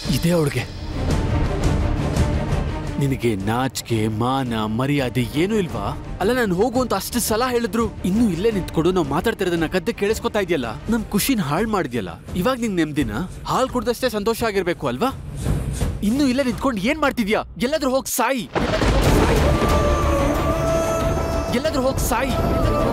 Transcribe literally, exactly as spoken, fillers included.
ಇದೇ ಅವಳಿಗೆ. ನಿನಗೆ ನಾಚಿಕೆ ಮಾನ ಮರ್ಯಾದೆ ಏನೂ ಇಲ್ವಾ? ಅಲ್ಲ, ನಾನು ಹೋಗು ಅಂತ ಅಷ್ಟು ಸಲ ಹೇಳಿದ್ರು ಇನ್ನು ಇಲ್ಲೇ ನಿಂತ್ಕೊಡು, ನಾವು ಮಾತಾಡ್ತಿರೋದನ್ನ ಕದ್ದೆ ಕೇಳಿಸ್ಕೊತಾ ಇದೆಯಲ್ಲ, ನಮ್ ಖುಷಿನ ಹಾಳು ಮಾಡಿದ್ಯಲ್ಲ. ಇವಾಗ ನಿಂಗೆ ನೆಮ್ಮದಿನ? ಹಾಲು ಕುಡ್ದಷ್ಟೇ ಸಂತೋಷ ಆಗಿರ್ಬೇಕು ಅಲ್ವಾ? ಇನ್ನು ಇಲ್ಲೇ ನಿಂತ್ಕೊಂಡು ಏನ್ ಮಾಡ್ತಿದ್ಯಾ? ಎಲ್ಲಾದ್ರೂ ಹೋಗ್ ಸಾಯಿ, ಎಲ್ಲಾದ್ರೂ ಹೋಗ್ ಸಾಯಿ.